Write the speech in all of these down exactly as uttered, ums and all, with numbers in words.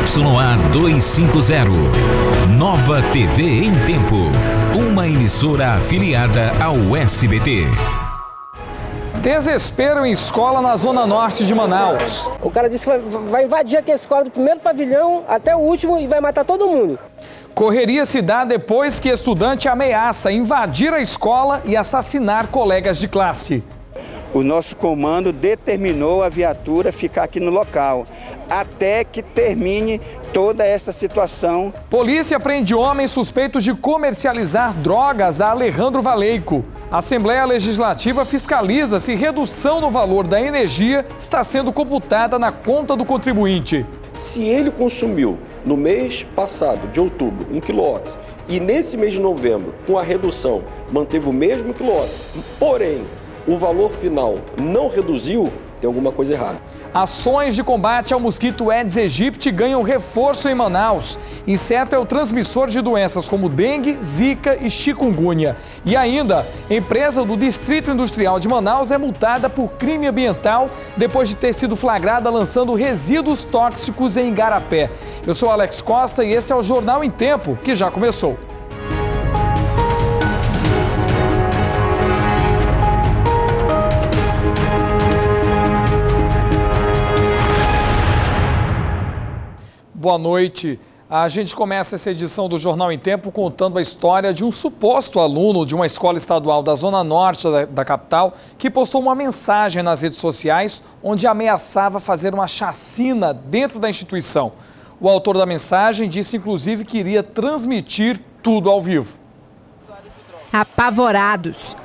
Y A duzentos e cinquenta, Nova T V em Tempo, uma emissora afiliada ao S B T. Desespero em escola na zona norte de Manaus. O cara disse que vai, vai invadir aqui a escola do primeiro pavilhão até o último e vai matar todo mundo. Correria se dá depois que estudante ameaça invadir a escola e assassinar colegas de classe. O nosso comando determinou a viatura ficar aqui no local, até que termine toda essa situação. Polícia prende homens suspeitos de comercializar drogas a Alejandro Valeico. A Assembleia Legislativa fiscaliza se redução no valor da energia está sendo computada na conta do contribuinte. Se ele consumiu no mês passado, de outubro, um quilowatt, e nesse mês de novembro, com a redução, manteve o mesmo quilowatt, porém, o valor final não reduziu, tem alguma coisa errada. Ações de combate ao mosquito Aedes aegypti ganham reforço em Manaus. Inseto é o transmissor de doenças como dengue, zika e chikungunya. E ainda, empresa do Distrito Industrial de Manaus é multada por crime ambiental depois de ter sido flagrada lançando resíduos tóxicos em Igarapé. Eu sou Alex Costa e este é o Jornal em Tempo, que já começou. Boa noite. A gente começa essa edição do Jornal em Tempo contando a história de um suposto aluno de uma escola estadual da zona norte da, da capital que postou uma mensagem nas redes sociais onde ameaçava fazer uma chacina dentro da instituição. O autor da mensagem disse, inclusive, que iria transmitir tudo ao vivo. Apavorados.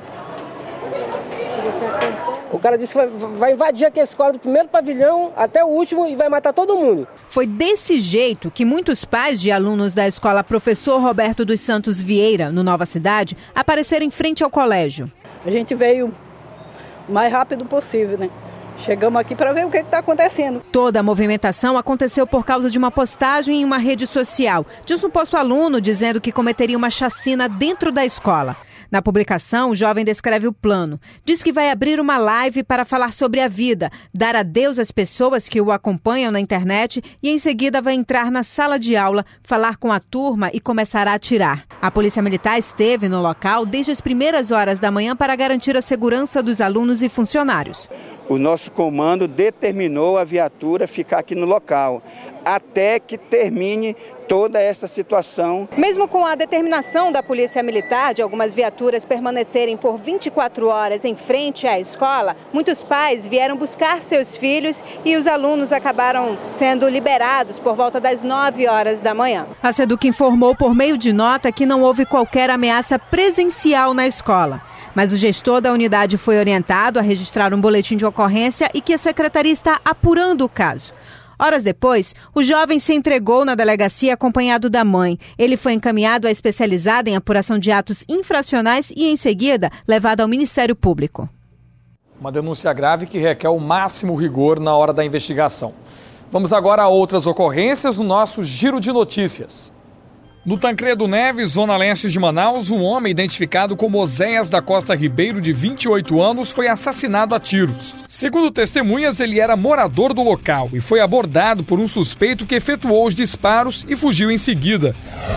O cara disse que vai, vai invadir aqui a escola do primeiro pavilhão até o último e vai matar todo mundo. Foi desse jeito que muitos pais de alunos da escola Professor Roberto dos Santos Vieira, no Nova Cidade, apareceram em frente ao colégio. A gente veio o mais rápido possível, né? Chegamos aqui para ver o que está acontecendo. Toda a movimentação aconteceu por causa de uma postagem em uma rede social de um suposto aluno dizendo que cometeria uma chacina dentro da escola. Na publicação, o jovem descreve o plano. Diz que vai abrir uma live para falar sobre a vida, dar adeus às pessoas que o acompanham na internet e em seguida vai entrar na sala de aula, falar com a turma e começará a atirar. A Polícia Militar esteve no local desde as primeiras horas da manhã para garantir a segurança dos alunos e funcionários. O nosso comando determinou a viatura ficar aqui no local, até que termine toda essa situação. Mesmo com a determinação da Polícia Militar de algumas viaturas permanecerem por vinte e quatro horas em frente à escola, muitos pais vieram buscar seus filhos e os alunos acabaram sendo liberados por volta das nove horas da manhã. A SEDUC informou por meio de nota que não houve qualquer ameaça presencial na escola. Mas o gestor da unidade foi orientado a registrar um boletim de ocorrência e que a secretaria está apurando o caso. Horas depois, o jovem se entregou na delegacia acompanhado da mãe. Ele foi encaminhado à especializada em apuração de atos infracionais e, em seguida, levado ao Ministério Público. Uma denúncia grave que requer o máximo rigor na hora da investigação. Vamos agora a outras ocorrências no nosso Giro de Notícias. No Tancredo Neves, zona leste de Manaus, um homem identificado como Oséias da Costa Ribeiro, de vinte e oito anos, foi assassinado a tiros. Segundo testemunhas, ele era morador do local e foi abordado por um suspeito que efetuou os disparos e fugiu em seguida.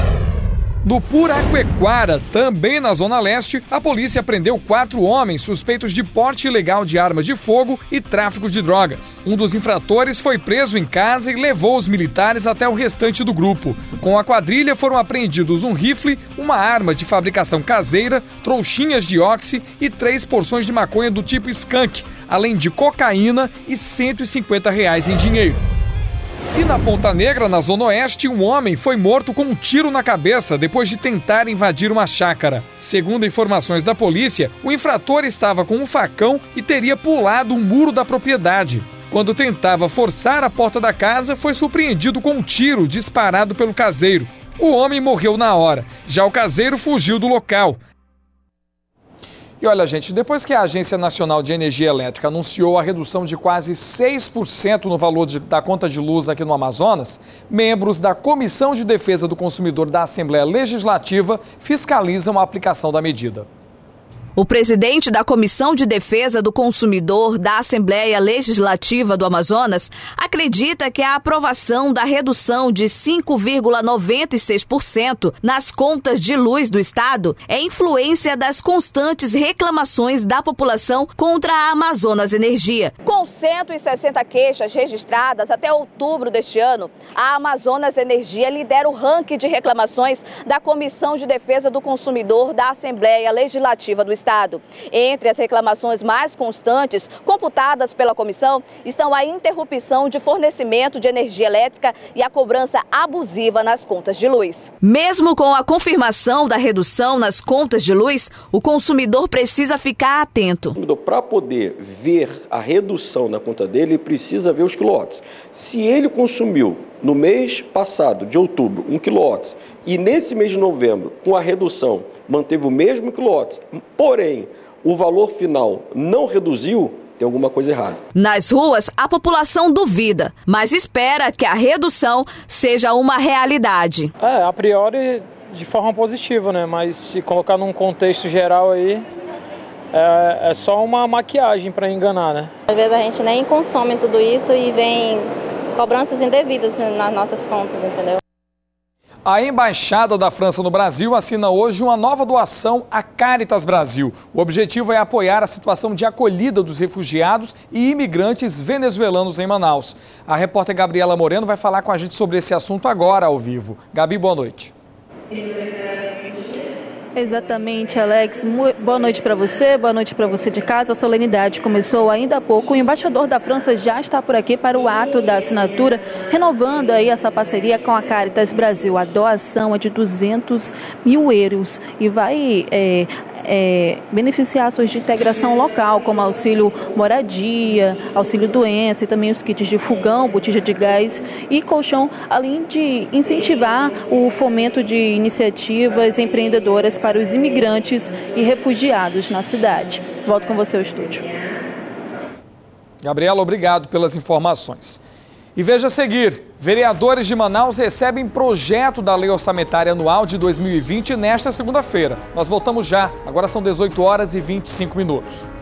No Puraquequara, também na Zona Leste, a polícia prendeu quatro homens suspeitos de porte ilegal de armas de fogo e tráfico de drogas. Um dos infratores foi preso em casa e levou os militares até o restante do grupo. Com a quadrilha foram apreendidos um rifle, uma arma de fabricação caseira, trouxinhas de óxi e três porções de maconha do tipo skunk, além de cocaína e cento e cinquenta reais em dinheiro. E na Ponta Negra, na Zona Oeste, um homem foi morto com um tiro na cabeça depois de tentar invadir uma chácara. Segundo informações da polícia, o infrator estava com um facão e teria pulado um muro da propriedade. Quando tentava forçar a porta da casa, foi surpreendido com um tiro disparado pelo caseiro. O homem morreu na hora. Já o caseiro fugiu do local. E olha, gente, depois que a Agência Nacional de Energia Elétrica anunciou a redução de quase seis por cento no valor de, da conta de luz aqui no Amazonas, membros da Comissão de Defesa do Consumidor da Assembleia Legislativa fiscalizam a aplicação da medida. O presidente da Comissão de Defesa do Consumidor da Assembleia Legislativa do Amazonas acredita que a aprovação da redução de cinco vírgula noventa e seis por cento nas contas de luz do estado é influência das constantes reclamações da população contra a Amazonas Energia. Com cento e sessenta queixas registradas até outubro deste ano, a Amazonas Energia lidera o ranking de reclamações da Comissão de Defesa do Consumidor da Assembleia Legislativa do estado. Estado. Entre as reclamações mais constantes computadas pela comissão estão a interrupção de fornecimento de energia elétrica e a cobrança abusiva nas contas de luz. Mesmo com a confirmação da redução nas contas de luz, o consumidor precisa ficar atento. Para poder ver a redução na conta dele, ele precisa ver os quilowatts. Se ele consumiu no mês passado, de outubro, um quilowatt, e nesse mês de novembro, com a redução, manteve o mesmo quilowatt, porém, o valor final não reduziu, tem alguma coisa errada. Nas ruas, a população duvida, mas espera que a redução seja uma realidade. É, a priori, de forma positiva, né? Mas se colocar num contexto geral aí, é, é só uma maquiagem para enganar, né? Às vezes a gente nem consome tudo isso e vem cobranças indevidas nas nossas contas, entendeu? A Embaixada da França no Brasil assina hoje uma nova doação à Caritas Brasil. O objetivo é apoiar a situação de acolhida dos refugiados e imigrantes venezuelanos em Manaus. A repórter Gabriela Moreno vai falar com a gente sobre esse assunto agora ao vivo. Gabi, boa noite. Exatamente, Alex. Boa noite para você, boa noite para você de casa. A solenidade começou ainda há pouco. O embaixador da França já está por aqui para o ato da assinatura, renovando aí essa parceria com a Caritas Brasil. A doação é de duzentos mil euros e vai é, é, beneficiar ações de integração local, como auxílio moradia, auxílio doença e também os kits de fogão, botija de gás e colchão, além de incentivar o fomento de iniciativas empreendedoras para os imigrantes e refugiados na cidade. Volto com você ao estúdio. Gabriela, obrigado pelas informações. E veja a seguir, vereadores de Manaus recebem projeto da Lei Orçamentária Anual de dois mil e vinte nesta segunda-feira. Nós voltamos já, agora são dezoito horas e vinte e cinco minutos.